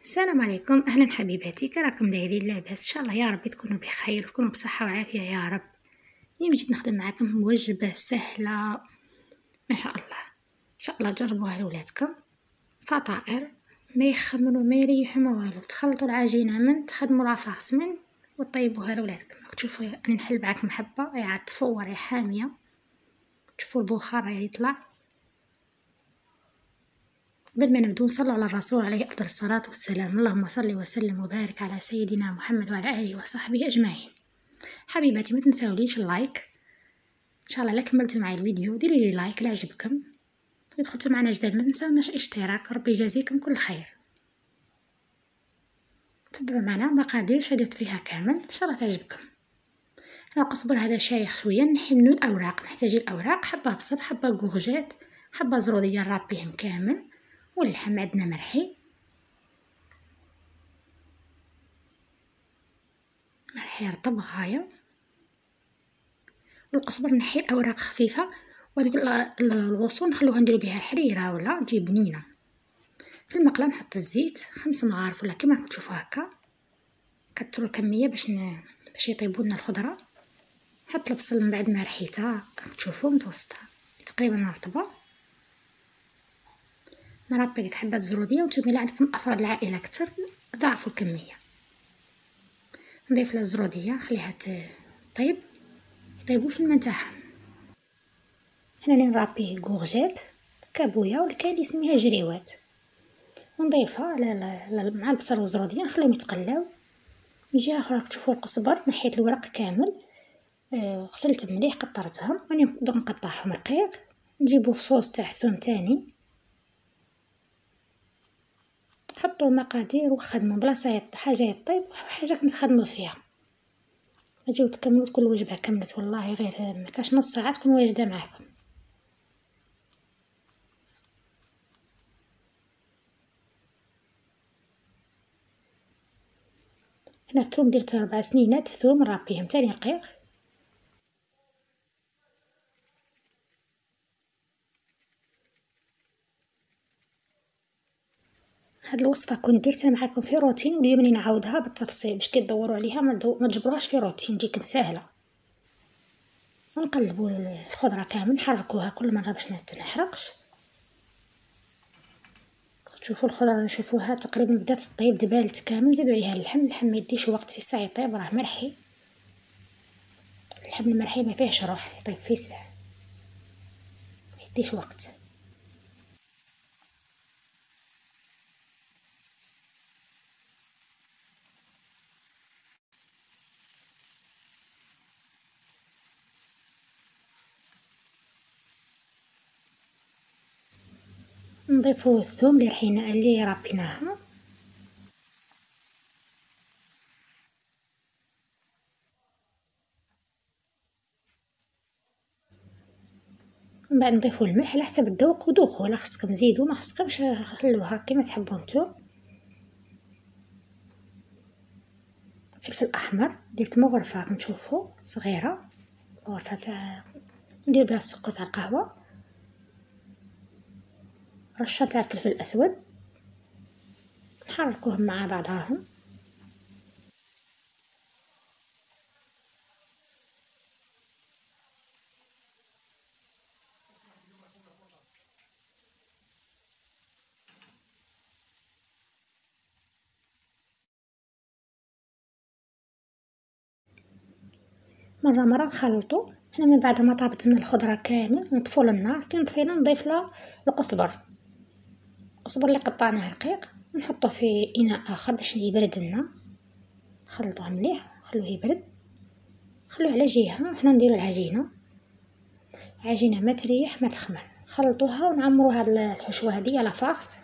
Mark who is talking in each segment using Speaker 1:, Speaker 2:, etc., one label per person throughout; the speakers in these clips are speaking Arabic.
Speaker 1: السلام عليكم، اهلا حبيباتي. كراكم دايرين لاباس؟ ان شاء الله يا رب تكونوا بخير وتكونوا بصحه وعافيه يا رب. اليوم جيت نخدم معكم وجبه سهله ما شاء الله. ان شاء الله تجربوها لولادكم. فطائر ما يخمنوا ما يريحوا ما والو، تخلطوا العجينه من تخدموا لافارس من وطيبوها لولادكم. تشوفوا انا نحل معكم حبه راهي تفور راهي حاميه، تشوفوا البخار راهي يطلع. قبل ما نبدو نصلوا على الرسول عليه أفضل الصلاة والسلام. اللهم صل وسلم وبارك على سيدنا محمد وعلى آله وصحبه أجمعين. حبيباتي ما تنساوليش اللايك إن شاء الله. كملتوا معي الفيديو ديروا لي لايك لعجبكم، ودخلتوا معنا جداد ما تنساوناش اشتراك. ربي يجازيكم كل خير. تبعوا معنا مقادير شدت فيها كامل إن شاء الله تعجبكم. القزبر هذا شايخ شوية، نحي منو الأوراق. نحتاج الأوراق، حبة بصل، حبة كوغجات، حبة زرودية نربيهم كامل، واللحم عندنا مرحي رطب غاية. والقزبر نحي الأوراق خفيفة، وهذوك الغصون نخلوها نديرو بها الحريرة ولا تجي بنينة. في المقلة نحط الزيت 5 مغارف ولا كيما راكم تشوفوا هكا. كتروا الكمية باش يطيبوا لنا الخضرة. نحط البصل من بعد ما رحيتها تشوفوا متوسطة تقريبا رطبة. نربي لك حبات زرودية، وانتم الا عندكم افراد العائلة كتر ضاعفوا الكمية. نضيف لها الزرودية نخليها طيب يطيبوا في الماء تاعها. هنا نربي كوغجات كابويا ولا كاين اللي يسميها جريوات، ونضيفها مع البصل والزرودية نخليهم يتقلاو. من جهة اخرى تشوفوا القزبر نحيت الورق كامل، غسلت مليح قطرتهم. راني ندوق نقطعهم رقيق. نجيبو في صوص تاع ثوم تاني، حطوا المقادير وخدموا بلاصه حاجه يطيب وحاجه نخدموا فيها. اجيو تكملوا كل وجبه كملت والله غير ما كاش نص ساعه تكون واجده معكم. هنا الثوم درت 4 سنينات ثوم نربيهم تاني رقيق. هاد الوصفه كنت درتها معكم في روتين، واليوم راني نعاودها بالتفصيل باش كي تدوروا عليها ما تجبروهاش في روتين، تجيكم سهله. نقلبوا الخضره كامل نحركوها كل مره باش ما تنحرقش. تشوفوا الخضره نشوفوها تقريبا بدات تطيب دبالت كامل. نزيدوا عليها اللحم ما يديش وقت في ساعه يطيب، راه مرحي. اللحم المرحي ما فيهش روح، يطيب في ساعه ما يديش وقت. نضيفو الثوم اللي رابيناها. من بعد نضيفو الملح على حسب الذوق، وذوقوا لا خصكم زيدوا ما خصكمش خلوها كيما تحبوا نتوما. فلفل احمر درت مغرفه راكم تشوفوا صغيره، مغرفه تاع ندير بها السكر تاع القهوه. رشه تاع الفلفل الاسود، نحركوهم مع بعضهم. مرة نخلطو. هنا من بعد ما طابت لنا الخضره كامل نطفو النار. كي نطفينا نضيف لها القزبر اللي قطعناه رقيق، نحطوه في اناء اخر باش يبرد لنا. نخلطوه مليح نخلوه يبرد، نخلوه على جهه. حنا نديرو العجينه ما تريح ما تخمر. نخلطوها ونعمروها الحشوه هذه على فارس.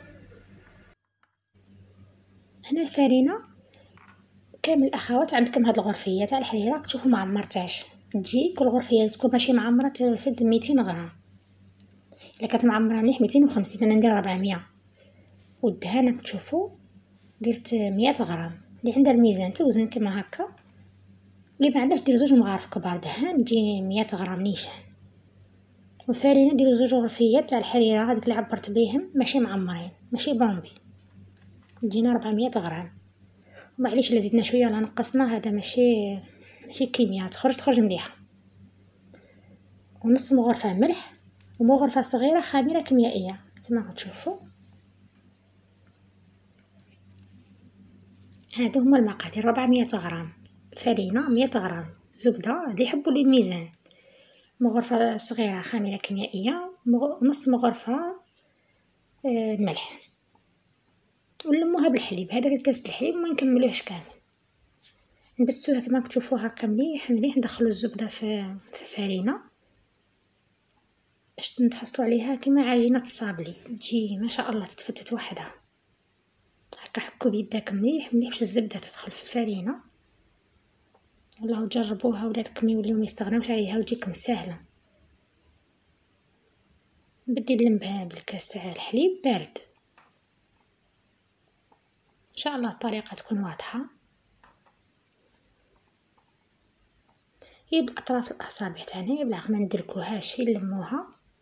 Speaker 1: هنا الفرينه كامل الاخوات عندكم هاد الغرفيه تاع الحريره تشوفوا ما عمرتهاش، تجي كل غرفيه تكون ماشي معمره ترفد 200 غرام. الا كانت معمره مليح 250، انا ندير 400. والدهان تشوفوا درت 100 غرام. اللي عندها الميزان توزن كما هكا، اللي ما عندهاش دير 2 مغارف كبار دهان تجي 100 غرام نيشان. والفرينه ديروا 2 غرفيات تاع الحريره هذيك اللي عبرت بيهم ماشي معمرين ماشي بومبي. دينا 400 غرام. ومعليش الا زدنا شويه ولا نقصنا، هذا ماشي كيمياء، تخرج مليحه. ونص مغرفه ملح، ومغرفه صغيره خميره كيميائيه كما تشوفوا. هادو هما المقادير: 400 غرام فرينه، 100 غرام زبده اللي يحبوا الميزان، مغرفه صغيره خميره كيميائيه، نص مغرفه ملح. ونلموها بالحليب، هذاك الكاس الحليب ما نكملوهش كامل، نبسوها كما تشوفوا هكا مليح مليح. ندخلوا الزبده في فرينه باش نتحصلوا عليها كما عجينه الصابلي، تجي ما شاء الله تتفتت وحدها. هكا حكوا بيداك مليح مليح باش الزبده تدخل في الفرينه. والله جربوها ولادكم يوليو ما يستغناوش عليها وتجيكم سهله. بدي نلمها بالكاس تاع الحليب بارد. ان شاء الله الطريقه تكون واضحه. هي باطراف الاصابع تاعنا بلا ما ندلكوهاش، نلموها.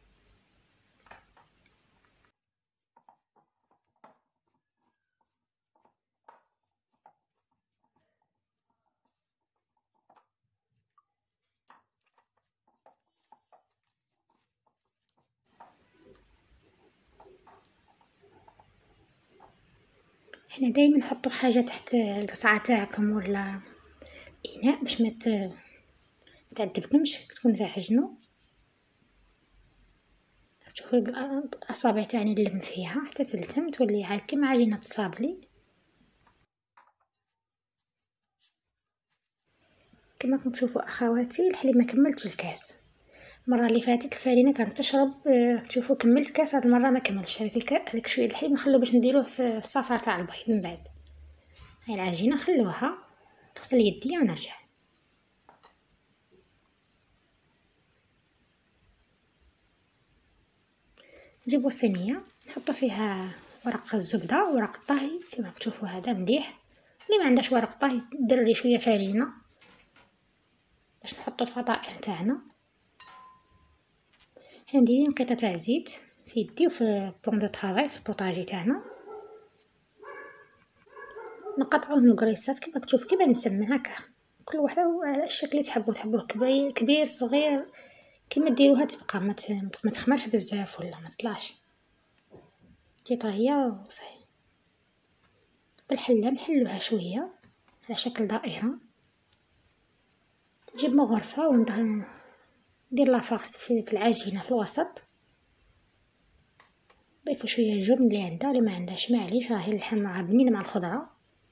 Speaker 1: احنا دايما نحطوا حاجه تحت القصعه تاعكم ولا اناء باش ما تعذبكمش، تكون تعجنوا. شوفوا بالاصابع تاعني نلم فيها حتى تلتم تولي عاد كيما عجينه الصابلي. كما راكم تشوفوا اخواتي، الحليب ما كملتش الكاس. المره اللي فاتت الفرينه كانت تشرب، تشوفوا كملت كاس، هذه المره ما كملش. هذاك شويه الحليب نخلوه باش نديروه في الصفار تاع البيض من بعد. هاي العجينه نخلوها، نغسل يدي ونرجع. نجيبو صينيه نحطو فيها ورق الزبده وورق الطهي كما تشوفوا هذا مليح. اللي ما عندهاش ورق طهي دير شويه فرينه باش نحطو الفطائر تاعنا. حنا نديرين قطعه تاع زيت في يدي وفي بلون دو طرافاي في البوطاجي تاعنا، نقطعوه مقريصات كما تشوف كيما مسمن هكا، كل وحده على الشكل اللي تحبوه كبير صغير كيما ديروها تبقى ما تخمرش بزاف ولا ما تطلعش تجي طاهيه وصحي. بالحله نحلوها شويه على شكل دائره. نجيب مغرفه وندير لافاغس في العجينه في الوسط. نضيفو شويه جبن اللي عندها، اللي ما عندهاش معليش، راهي اللحم راه بنين مع الخضره.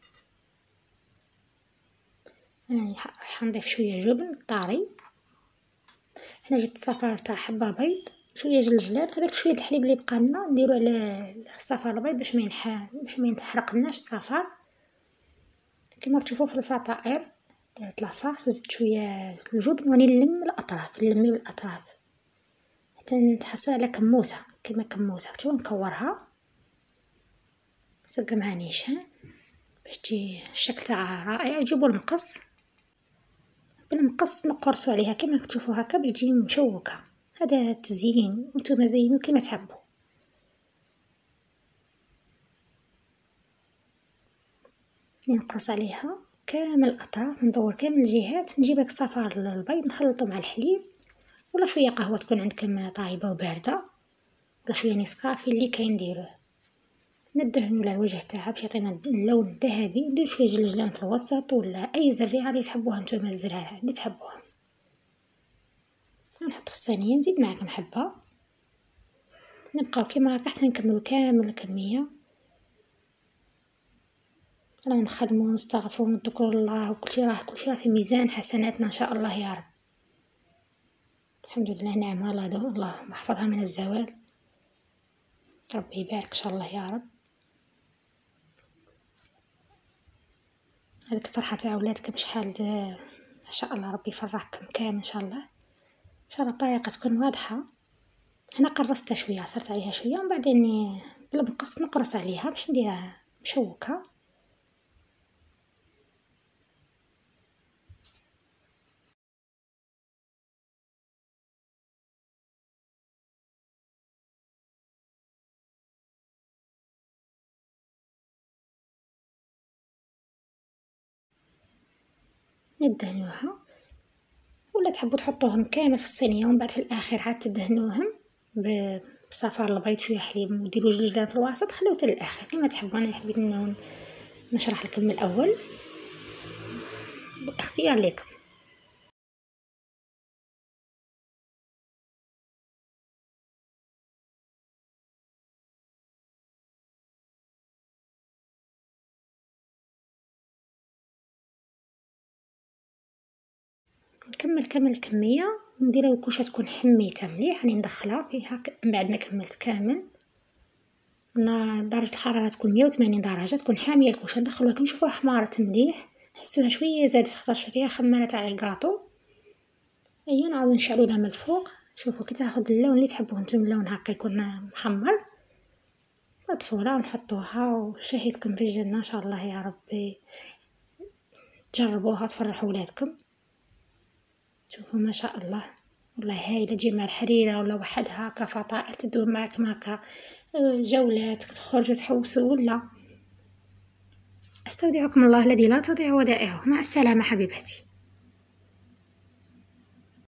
Speaker 1: انا حنضيف شويه جبن طاري. هنا جبت صفار تاع حبه بيض، شويه جلجلان، هذاك شويه الحليب اللي بقى لنا نديرو على الصفار البيض باش ما يتحرقناش الصفار. كما تشوفوا في الفطائر درت لافاغ وزدت شويه الجبن ونلم الاطراف، نلمي بالاطراف حتى نتحصل على كموسه كما كموسه. شوفوا نكورها نسقمها نيشان باش تجي الشكل تاعها رائع. نجيبو المقص، بالمقص نقرصو عليها كما تشوفوا هكا باش تجي مشوكه. هذا تزيين، نتوما زينوا كما تحبوا. نقص عليها كامل الاطراف، ندور كامل الجهات. نجيب هاك صفار البيض نخلطو مع الحليب ولا شويه قهوه تكون عندكم طايبه وبارده ولا شويه نسكافي اللي كاين نديروه. ندهنو على الوجه تاعها باش يعطينا اللون الذهبي. ندير شويه جلجلان في الوسط ولا اي زريعه اللي تحبوها نتوما، الزرعه اللي تحبوها. نحط في الصينيه، نزيد معكم حبه، نبقاو كيما هكا حتى نكملو كامل الكميه. راه نخدمو ونستغفرو ونذكرو الله، وكلشي راه في ميزان حسناتنا ان شاء الله يا رب. الحمد لله، نعمه الله يحفظها من الزوال، ربي يبارك ان شاء الله يا رب. هذيك الفرحه تاع ولادكم شحال ان شاء الله ربي يفرحكم كامل ان شاء الله. ان شاء الله الطريقه تكون واضحه. هنا قرصتها شويه، عصرت عليها شويه ومن بعدين بالمقص نقرص عليها باش نديرها مشوكه. دهنوها، ولا تحبوا تحطوهم كامل في الصينيه ومن بعد في الاخر عاد تدهنوهم بصفار البيض شويه حليب وديروا جلجلان في الوسط، خليوه حتى للاخر كما تحبوا. انا حبيت نشرح لكم من الاول، اختيار لكم. نكمل كامل الكميه ونديرها الكوشه تكون حميتها مليح، راني ندخلها فيها من بعد ما كملت كامل. درجه الحراره تكون 180 درجه، تكون حاميه الكوشه. ندخلوها كي نشوفوها حمارت مليح، نحسوها شويه زادت خطرش فيها خماره تاع الكاطو. ايا نعاودو نشعلو لها من الفوق. شوفوا كي تاخذ اللون اللي تحبوه نتوما، اللون هكا يكون محمر، نطفوها ونحطوها وشهيتكم في الجنه ان شاء الله يا ربي. تجربوها تفرحوا ولادكم. شوفوا ما شاء الله والله هايله، تجي مع الحريره ولا وحدها كفطاء تدوم معك ماكا جولات تخرجوا تحوسوا. ولا استودعكم الله الذي لا تضيع ودائعه. مع السلامه حبيبتي.